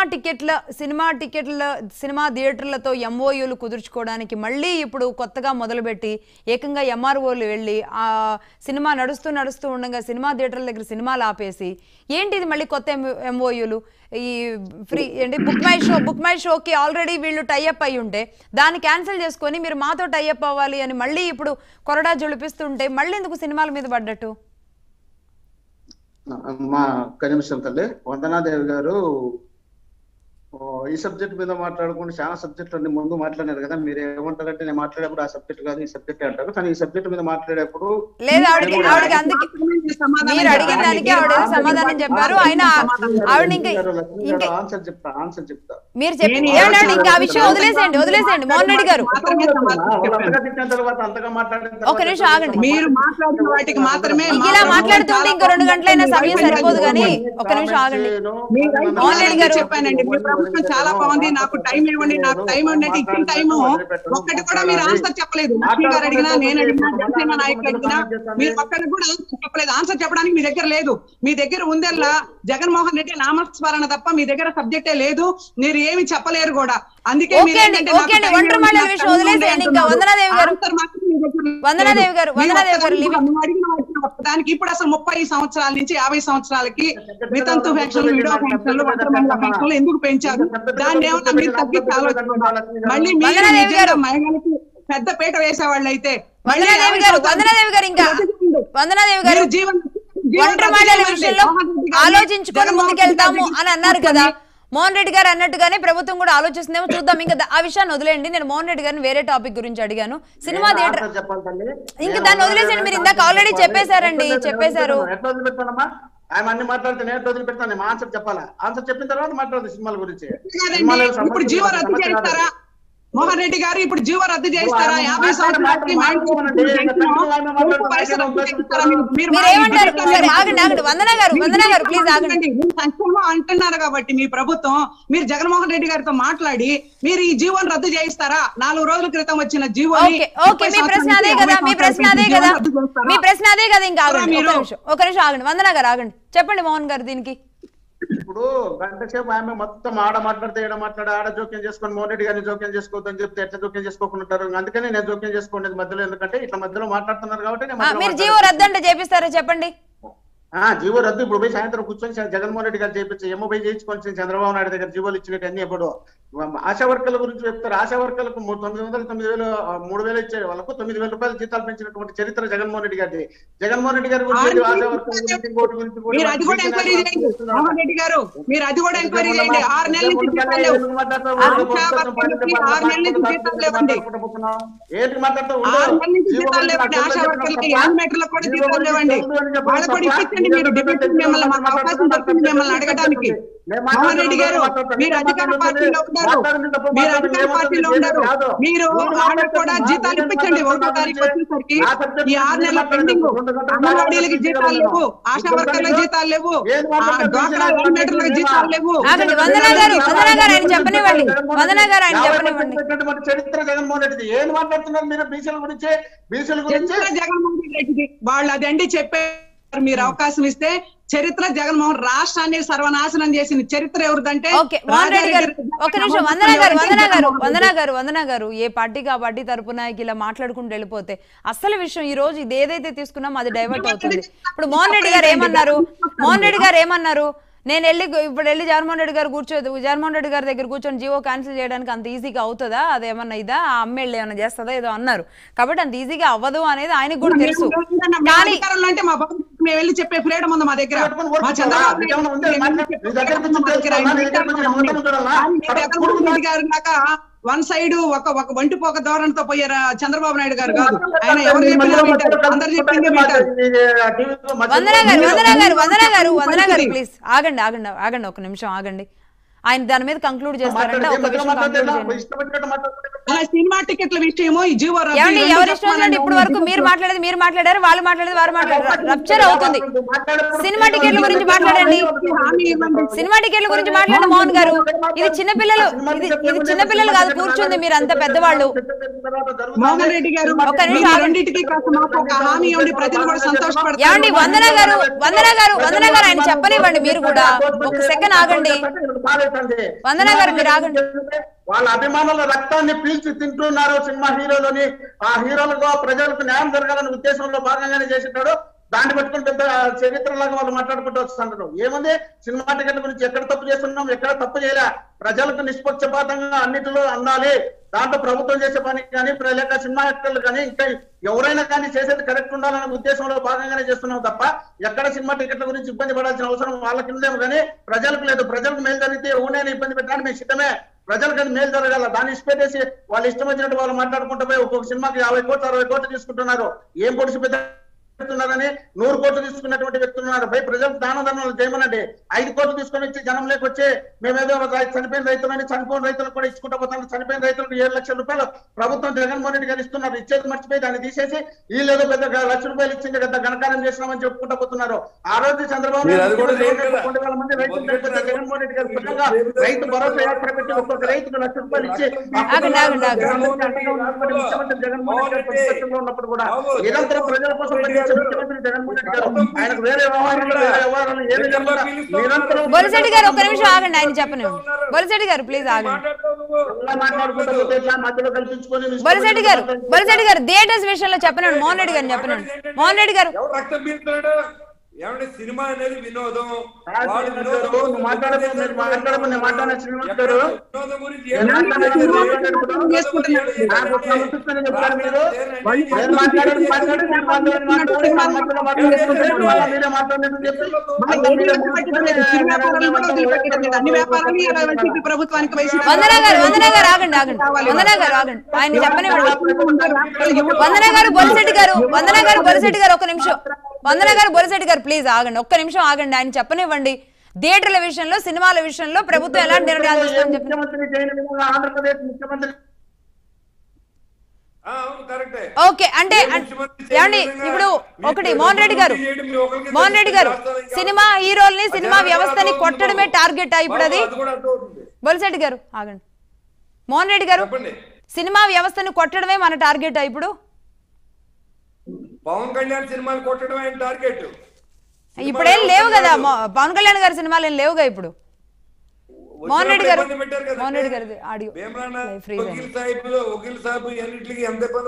Cinema థియేటర్లతో ఎంఓయూలు కుదుర్చుకోవడానికి మళ్ళీ ఇప్పుడు కొత్తగా మొదలుపెట్టి ఏకంగా ఎంఆర్ఓలు వెళ్ళి ఆ సినిమా నడుస్తూ ఉండగా సినిమా థియేటర్ల దగ్గర సినిమాలు ఆపేసి ఏంటిది మళ్ళీ కొత్త ఎంఓయూలు ఈ ఫ్రీ ఏంటి బుక్ మై షోకి ఆల్రెడీ వీళ్ళు టైఅప్ అయ్యి ఉంటే దాన్ని క్యాన్సిల్ చేసుకొని మీరు మాతో టైఅప్ అవ్వాలి అని మళ్ళీ ఇప్పుడు కొరడా జొలిపిస్తుంటే మళ్ళీ ఎందుకు సినిమాల మీద పడ్డట్టు? మా ఒక్క నిమిషం తల్లి. వందనాదేవి గారు ఈ సబ్జెక్ట్ మీద మాట్లాడకుండా చాలా సబ్జెక్టులు అన్ని ముందు మాట్లాడారు కదా. మీరు ఏమంటారంటే నేను మాట్లాడేప్పుడు ఆ సబ్జెక్ట్ కాదు ఈ సబ్జెక్ట్ అంటారు, కానీ ఈ సబ్జెక్ట్ మీద మాట్లాడేప్పుడు మీరు అడిగిన దానికి ఆవిడ సమాధానం చెప్పారు. ఆయన ఆవిడ ఆన్సర్ చెప్తా మీరు చెప్పి ఇంకా ఆ విషయం వదిలేసేయండి మోహన్ రెడ్డి గారు. తర్వాత అంతగా మాట్లాడారు. ఒక నిమిషం ఆగండి. మీరు మాట్లాడిన వాటికి మాత్రమే ఇలా మాట్లాడుతుంటే ఇంకో 2 గంటలైనా సమయం సరిపోదు. కానీ ఒక నిమిషం ఆగండి. మోహన్ రెడ్డి గారు చెప్పానండి చాలా బాగుంది, నాకు టైం ఇవ్వండి, నాకు టైం అంటే ఇచ్చిన టైం ఒక్కటి కూడా మీరు ఆన్సర్ చెప్పలేదు. లక్ష్మి గారు అడిగినా, నేను అడిగినా, జనసేన నాయకులు అడిగినా మీరు ఒక్కటి కూడా ఆన్సర్ చెప్పలేదు. ఆన్సర్ చెప్పడానికి మీ దగ్గర లేదు. మీ దగ్గర ఉందల్లా జగన్మోహన్ రెడ్డి నామస్మరణ తప్ప మీ దగ్గర సబ్జెక్టే లేదు. మీరు ఏమి చెప్పలేరు కూడా. అందుకే దానికి ఇప్పుడు అసలు 30 సంవత్సరాల నుంచి 50 సంవత్సరాలకి వితంతు పెన్షన్లు, విడో పెన్షన్లు, వంటల పెన్షన్లు ఎందుకు పెంచారు? దాన్ని ఏమన్నా మీరు తగ్గించి ఆలోచించాలి. మళ్ళీ మీరు మహిళలకి పెద్ద పీట వేసేవాళ్ళు అయితే ఆలోచించుకొని ముందుకెళ్తాము అని అన్నారు కదా. మోహన్ రెడ్డి గారు అన్నట్టుగానే ప్రభుత్వం కూడా ఆలోచిస్తుందేమో చూద్దాం. ఇంకా ఆ విషయాన్ని వదిలేయండి. నేను మోహన్ రెడ్డి గారిని వేరే టాపిక్ గురించి అడిగాను. సినిమా థియేటర్ ఇంకా దాన్ని వదిలేసండి. మీరు ఇందాక ఆల్రెడీ చెప్పేశారండి. ఆయన అన్ని మాట్లాడితే నేను వదిలిపెడతాను. ఆన్సర్ చెప్పాలా? ఆన్సర్ చెప్పిన తర్వాత మాట్లాడదు సినిమాల గురించి. ఇప్పుడు జీవో రద్దు చేస్తారా మోహన్ రెడ్డి గారు? ఇప్పుడు జీవో రద్దు చేస్తారా? 50 సంవత్సరాలకి సంక్షేమం అంటున్నారు కాబట్టి మీ ప్రభుత్వం, మీరు జగన్మోహన్ రెడ్డి గారితో మాట్లాడి మీరు ఈ జీవోని రద్దు చేయిస్తారా? 4 రోజుల క్రితం వచ్చిన జీవో. మీ ప్రశ్న అదే కదా. ఇంకా ఒక నిమిషం ఆగండి. వందన గారు ఆగండి. చెప్పండి మోహన్ గారు దీనికి. ఇప్పుడు గంట సేపు ఆమె మొత్తం ఆడ మాట్లాడితే ఆడ జోక్యం చేసుకొని మోహన్ రెడ్డి గారిని జోక్యం చేసుకోవద్దు అని చెప్తే ఎట్లా జోక్యం చేసుకోకుంటారు? అందుకని నేను జోక్యం చేసుకోండి మధ్యలో. ఎందుకంటే ఇట్లా మధ్యలో మాట్లాడుతున్నారు కాబట్టి. మీరు జీవో రద్దు అంటే చేపిస్తారా చెప్పండి? జీవో రద్దు ఇప్పుడు పోయి సాయంత్రం కూర్చొని జగన్మోహన్ రెడ్డి గారు చేయించి ఏమో పోయి చేయించుకొని చంద్రబాబు నాయుడు దగ్గర జీవోలు ఇచ్చినట్టు అన్ని ఎప్పుడు ఆశా వర్కర్ల గురించి చెప్తారు. ఆశా వర్కర్లకు 900, 9,000, 3,000 ఇచ్చే వాళ్ళకు 9,000 రూపాయలు జీతాలు పెంచినటువంటి చరిత్ర జగన్మోహన్ రెడ్డి గారి. జగన్మోహన్ రెడ్డి గారి గురించి ఆశా వర్కర్ల గురించి మీరు అది కూడా ఎంక్వైరీ చేయండి. మోహన్ రెడ్డి గారు మీరు అది కూడా ఎంక్వైరీ చేయండి. 6 నెలల నుంచి జీతాలు లేవు. 6 నెలల నుంచి జీతాలు లేవండి. ఏంటి మాట్లాడుతూ జీతాలు లేవండి. ఆశా వర్కర్లకి యానిమేటర్లకు కూడా జీతాలు లేవండి. వాళ్ళకు కూడా ఇప్పించండి. మీరు డిప్యూటీ మిమ్మల్ని మాకు అవకాశం దొరికింది మిమ్మల్ని అడగడానికి. మోహన్ రెడ్డి గారు మీరు అధికార పార్టీలో ఉన్నారు. మీరు వాళ్ళకు కూడా జీతాలు ఇప్పించండి. 1వ తారీఖు వచ్చేసరికి ఈ 6 నెలల పెండింగ్ అంగన్వాడీలకి జీతాలు లేవు, ఆశా వర్కర్లకు జీతాలు లేవు, డ్వాక్రా యానిమేటర్లకు జీతాలు లేవు. చరిత్ర జగన్మోహన్ రెడ్డి ఏం మాట్లాడుతున్నారు మీరు? బీసీల గురించి జగన్మోహన్ రెడ్డిది వాళ్ళు అదండి చెప్పారు. మీరు అవకాశం ఇస్తే చరిత్ర జగన్మోహన్ రాష్ట్రాన్ని సర్వనాశనం చేసిన చరిత్ర ఎవరిదంటే. ఒక నిమిషం వందన గారు ఏ పార్టీకి ఆ పార్టీ తరపున ఇలా మాట్లాడుకుంటూ వెళ్ళిపోతే అసలు విషయం ఈ రోజు ఇది ఏదైతే తీసుకున్నామో అది డైవర్ట్ అవుతుంది. ఇప్పుడు మోహన్ రెడ్డి గారు ఏమన్నారు? నేను ఇప్పుడు వెళ్ళి జగన్మోహన్ రెడ్డి గారి దగ్గర కూర్చొని జీవో క్యాన్సిల్ చేయడానికి అంత ఈజీగా అవుతుందా? అదేమన్నా ఇదా ఆ అమ్మాయిలు ఏమన్నా చేస్తుందా ఏదో అన్నారు. కాబట్టి అంత ఈజీగా అవ్వదు అనేది ఆయనకు కూడా తెలుసు. మేము వెళ్ళి చెప్పే ఫ్రీడమ్ ఉంది మా దగ్గర. మా చంద్రబాబు గారు దాకా వన్ సైడ్ ఒక వంటిపోక ధోరణితో పోయారు చంద్రబాబు నాయుడు గారు కాదు. ఆయన ఎవరు చెప్పినా వింటారు, అందరు చెప్పింది వింటారు. వందన గారు ప్లీజ్ ఆగండి ఒక నిమిషం ఆగండి. ఆయన దాని మీద కంక్లూడ్ చేస్తారంటే ఒక విషయం సినిమా టికెట్ల విషయమో ఈ జీవో ఎవరి ఇష్టం ఇప్పుడు వరకు మీరు మాట్లాడారు, వాళ్ళు మాట్లాడారు, రప్చర్ అవుతుంది. సినిమా టికెట్ల గురించి మాట్లాడండి, సినిమా టికెట్ల గురించి మాట్లాడండి మోహన్ గారు. ఇది చిన్నపిల్లలు కాదు కూర్చుంది, మీరు అంత పెద్దవాళ్ళు. మోహన్ రెడ్డి గారు ఏమండి వందన గారు ఆయన చెప్పనివ్వండి, మీరు కూడా ఒక సెకండ్ ఆగండి. వందన గారు మీరు ఆగండి. వాళ్ళ అభిమానుల రక్తాన్ని పీల్చి తింటున్నారు సినిమా హీరోలని. ఆ హీరోలకు ప్రజలకు న్యాయం జరగాలనే ఉద్దేశంలో భాగంగానే చేసినాడు. దాన్ని పట్టుకుని పెద్ద చరిత్రలాగా వాళ్ళు మాట్లాడుకుంటూ వస్తున్నారు. ఏముంది, సినిమా టికెట్ల గురించి ఎక్కడ తప్పు చేస్తున్నాం, ఎక్కడ తప్పు చేయలే. ప్రజలకు నిష్పక్షపాతంగా అన్నిటిలో అందాలి. దాంట్లో ప్రభుత్వం చేసే పని కానీ లేక సినిమా యాక్టర్లు కానీ ఇంకా ఎవరైనా కానీ చేసేది కరెక్ట్ ఉండాలనే ఉద్దేశంలో భాగంగానే చేస్తున్నాం తప్ప ఎక్కడ సినిమా టికెట్ల గురించి ఇబ్బంది పడాల్సిన అవసరం వాళ్ళకి ఉందేమో కానీ ప్రజలకు లేదు. ప్రజలకు మేలు జరిగితే ఎవరైనా ఇబ్బంది పెట్టడానికి మేము సిద్ధమే. ప్రజలకు అది మేలు జరగాల. దాన్ని ఇష్టపెట్టేసి వాళ్ళు ఇష్టం వచ్చినట్టు వాళ్ళు మాట్లాడుకుంటూ పోయి ఒక్కొక్క సినిమాకి 50 కోట్లు 60 కోట్లు తీసుకుంటున్నారు. ఏం పొడిచి పెడుతున్నారని 100 కోట్లు తీసుకున్నటువంటి వ్యక్తులు ఉన్నారు. పై ప్రజలకు దానాలు చేయమనండి. 5 కోట్లు తీసుకొని వచ్చి జనం లేకొచ్చి మేమేదో చనిపోయిన రైతులని చనిపోయిన రైతులకు కూడా ఇచ్చుకుంటూ పోతాను. చనిపోయిన రైతులకు 7 లక్షల రూపాయలు ప్రభుత్వం జగన్మోహన్ రెడ్డి గారు ఇస్తున్నారు. ఇచ్చేది మర్చిపోయి దాన్ని తీసేసి వీళ్ళేదో పెద్ద 1 లక్ష రూపాయలు ఇచ్చింది పెద్ద ఘనకారం చేసినామని చెప్పుకుంటూ పోతున్నారు. ఆ రోజు చంద్రబాబు నాయుడు 2,000 మంది రైతులు జగన్మోహన్ రెడ్డి గారు స్వయంగా రైతు భరోసా యాత్ర పెట్టి ఒక్కొక్క రైతుకు 1 లక్ష రూపాయలు ఇచ్చి ముఖ్యమంత్రి జగన్మోహన్ రెడ్డి గారు ప్రతిపక్షంలో ఉన్నప్పుడు కూడా నిరంతరం ప్రజల కోసం ముఖ్యమంత్రి జగన్మోహన్ రెడ్డి గారు ఆయనకు వేరే వ్యవహారాలు ఏమి చెప్పకుండా నిరంతరం. బొలిశెట్టి గారు ఒక్క నిమిషం ఆగండి, ఆయన చెప్పను. బొలిశెట్టి గారు ప్లీజ్ ఆగండి. బొలిశెట్టి గారు థియేటర్స్ విషయంలో చెప్పనండి. మోహన్ రెడ్డి గారిని చెప్పనండి. మోహన్ రెడ్డి గారు ఏమంటే సినిమా అనేది వినోదం. వందన గారు ఆగండి. ఆయన చెప్పనివ్వండి. వందన గారు బొలిశెట్టి గారు ఒక నిమిషం. వందన గారు బొలిశెట్టి గారు ప్లీజ్ ఆగండి, ఒక్క నిమిషం ఆగండి. ఆయన చెప్పనివ్వండి. థియేటర్ల విషయంలో సినిమాల విషయంలో ప్రభుత్వం ఎలాంటి నిర్ణయాలు తీసుకుంటుందని చెప్పండి. ఆంధ్రప్రదేశ్ ముఖ్యమంత్రి ఓకే అంటే ఏమండి ఇప్పుడు ఒకటి మోహన్ రెడ్డి గారు సినిమా హీరోల్ని సినిమా వ్యవస్థని కొట్టడమే టార్గెట్ ఇప్పుడు అది. బొలిశెట్టి గారు ఆగండి. మోహన్ రెడ్డి గారు సినిమా వ్యవస్థని కొట్టడమే మన టార్గెట్ ఇప్పుడు. పవన్ కళ్యాణ్ సినిమాలు కొట్టడం ఆయన టార్గెట్. ఇప్పుడేం లేవు కదా పవన్ కళ్యాణ్ గారి సినిమాలు ఏం లేవుగా ఇప్పుడు. మోహన్ రెడ్డి గారు ఆడియో వకీల్ సాహిబ్ అన్నింటికి ఎంత